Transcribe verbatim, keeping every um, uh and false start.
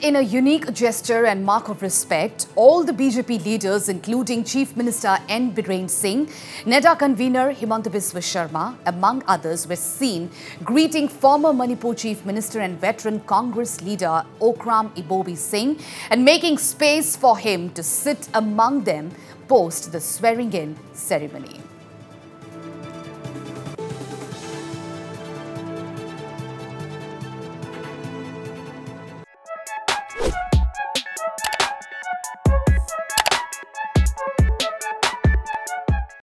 In a unique gesture and mark of respect, all the B J P leaders, including Chief Minister N Biren Singh, NEDA Convener Himanta Biswa Sarma, among others, were seen greeting former Manipur Chief Minister and veteran Congress leader Okram Ibobi Singh and making space for him to sit among them post the swearing-in ceremony.